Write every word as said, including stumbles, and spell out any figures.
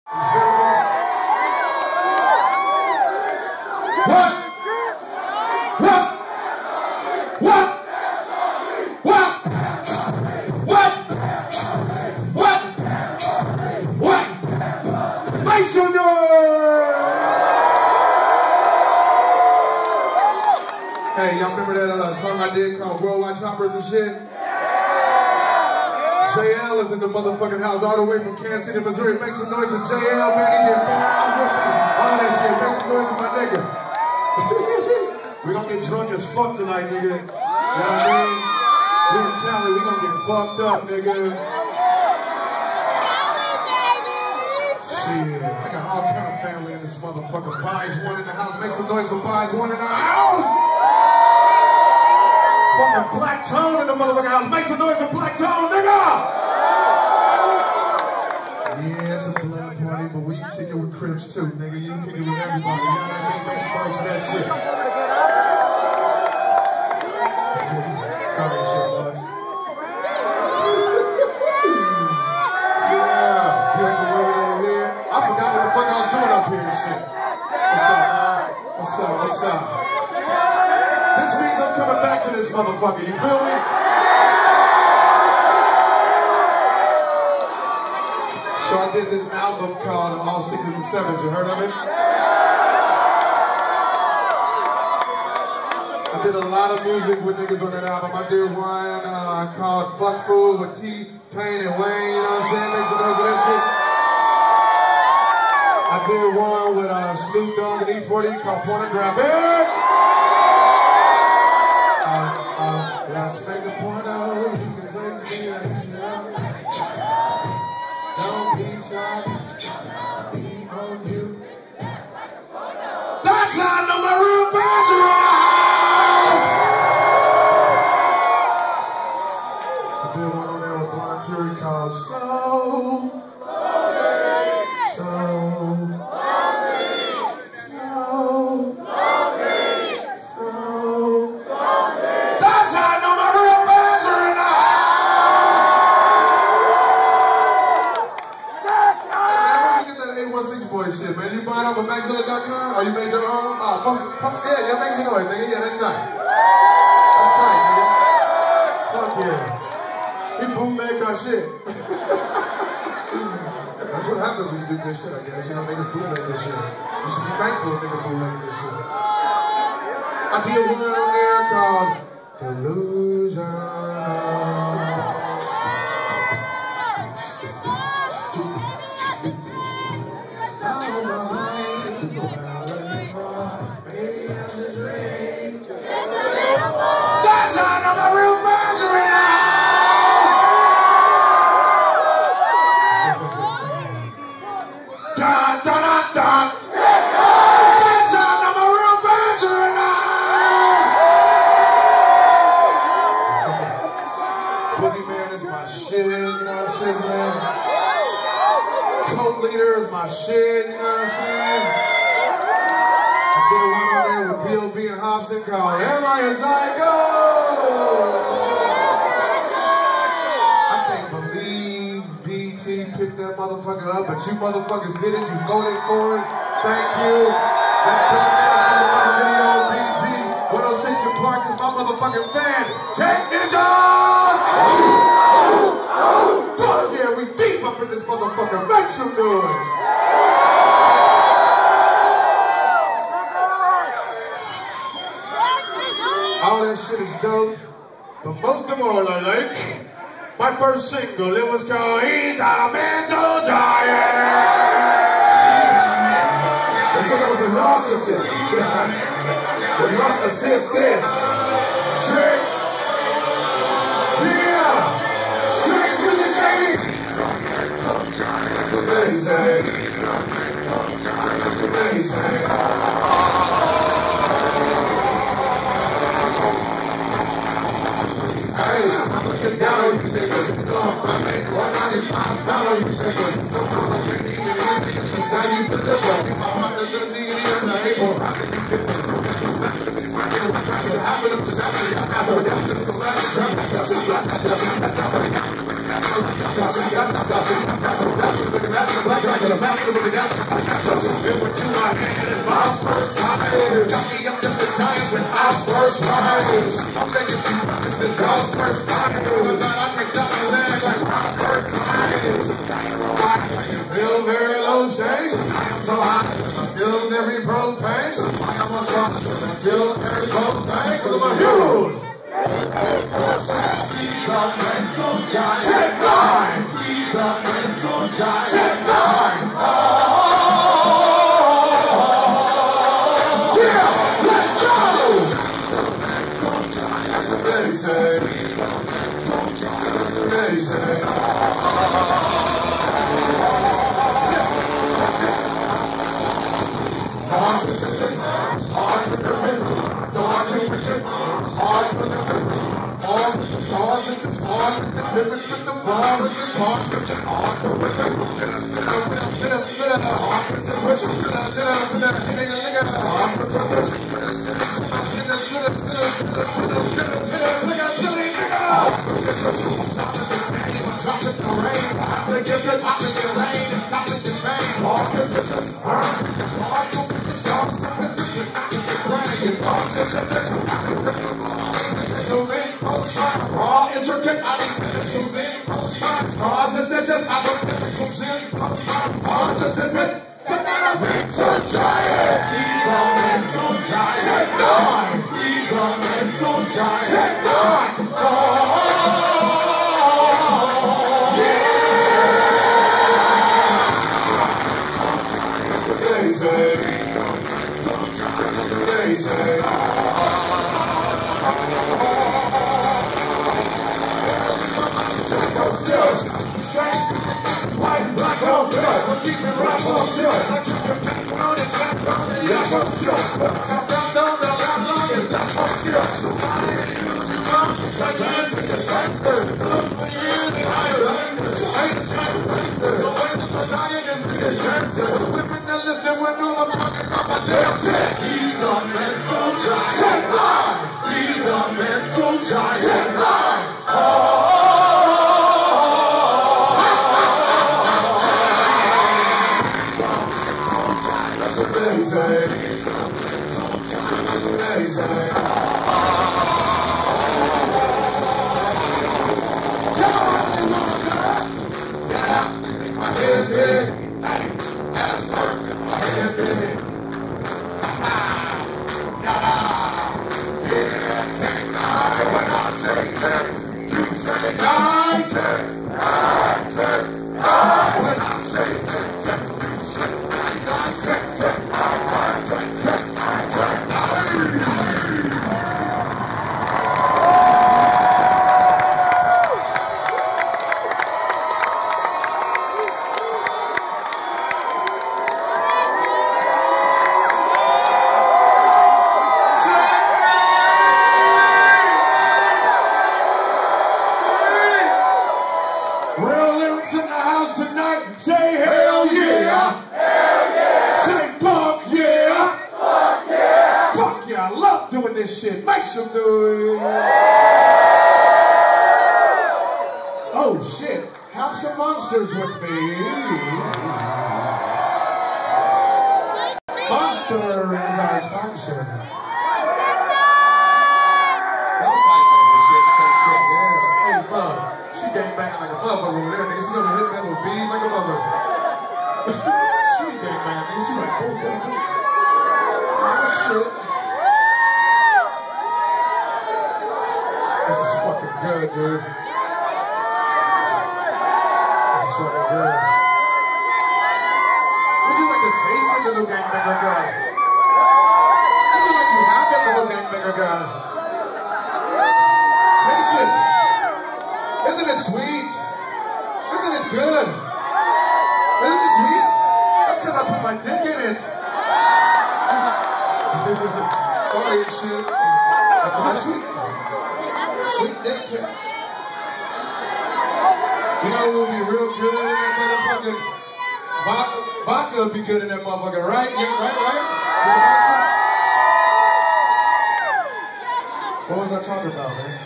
What? What? What? What? What? What? What? Make some noise! Hey, y'all remember that uh, song I did called Worldwide Choppers and shit? J L is in the motherfucking house all the way from Kansas City, Missouri. Make some noise for J L, man. He did far out with me. All that shit. Make some noise for my nigga. We gonna get drunk as fuck tonight, nigga. You know what I mean? We in Cali, we gonna get fucked up, nigga. Shit. I got all kind of family in this motherfucker. Buys one in the house. Make some noise for Buys one in the house. Fucking Black Tone in the motherfucking house. Make some noise for Black Tone, nigga! Yeah, it's a blood party, but we kick it with Crips too, nigga. You kick it with everybody. You know what I mean? Make some noise for that shit. Sorry, shit, bugs. Yeah, beautiful women over here. I forgot what the fuck I was doing up here and shit. What's up, man? What's up? What's up? This means I'm coming back to this motherfucker, you feel me? So I did this album called All Sixes and Sevens, you heard of it? I did a lot of music with niggas on that album. I did one uh, called Fuck Food with T-Pain and Wayne, you know what I'm saying? Make some noise for that shit. I did one with uh, Snoop Dogg and E forty called Pornographic. Uh, uh, let's make a porno, you can touch me like you know. Don't be shy, be on you. That's how the Maroon five are in the house! I did one on there with Blind Fury called So. So. Shit, man. You bought off of Maxilla dot com? Or you made your own? Oh, most, fuck yeah, yeah, make some noise, nigga. Yeah, that's tight. That's tight, nigga. Fuck yeah. We bootleg our shit. That's what happens when you do this shit, I guess. You know, niggas bootleg this shit. You should be thankful if niggas bootleg this shit. I did one on there called Delusional. Boogeyman is my shit, you know what I'm saying, man? Cult Leader is my shit, you know what I'm saying? I did one on there with B O B and Hobson called Am I a Psycho? I can't believe B T picked that motherfucker up, but you motherfuckers did it, you voted for it, thank you. That motherfucking video on B T, one oh six in Park is my motherfucking fans. Check Ninja! Fuck yeah, we deep up in this motherfucker. Make some noise. All that shit is dope, but most of all I like my first single. It was called He's a Mental Giant. They said I was a narcissist. The narcissist is trick. Amazing. Amazing. Hey, I'm gonna get down on you, nigga. Going from me. one ninety-five down on you, nigga. Sometimes I can't even hear you. It's how you deliver. My mother's gonna see it here in the April. How can you get this? It's happening to that. I'm to the master with the dance. It was to my hand and my first time. Got me up to the giant when I first ride. I'm making you promise this y'all's first time. But I can stop my leg like my first time. I feel very low stage. So high. I feel every propane. I am a strong. I feel every propane. Cause I'm a hero. He's a mental giant. Check nine. He's a mental giant. Check nine. Oh, yeah, let's go. They say. They say. Difference with the ball, with the ball, with the awesome, with the raw, intricate, I causes it just have a comes in, positive, tonight mental giant. He's a mental giant. He's a mental giant. Oh, yeah. They say, they say. White, black, or red, I'm keeping right on still. I keep your back on it, back on it, yeah, I'm still. Come down, down, down, down, down, and that's my skill. So I ain't you know, I can't take a factor. Look for you in the higher language. I ain't trying to break the way that the diet and the distracted. Living and listen when I'm talking about my damn dick. He's a mental giant. He's a mental giant. Oh. They say, they say, get out, my head big, ass hurt, my head big, yeah, take nine, when I say ten, you say nine, ten, nine, ten, nine, when I say ten, ten, you say nine, nine, ten, ten. Real lyrics in the house tonight. Say hell yeah. Hell yeah. Say fuck yeah. Fuck yeah. Fuck yeah. I love doing this shit. Make some noise. Oh shit. Have some monsters with me. Monster is our sponsor. She gang banging like a motherfucker over there, nigga. She's gonna hit that with bees like a motherfucker. She gang banging, nigga. She's like, boom, boom, boom. Oh, shit. This is fucking good, dude. This is fucking good. Would you like to taste it, little gangbanger guy? Would you like to have that little gangbanger guy? Taste it. Isn't it sweet? Isn't it good? Isn't it sweet? That's because I put my dick in it. Sorry and shit. That's my sweet. Sweet dick too. You know what would be real good in that motherfucker? Vodka, vodka would be good in that motherfucker, right? Yeah, right, right? What was I talking about, man?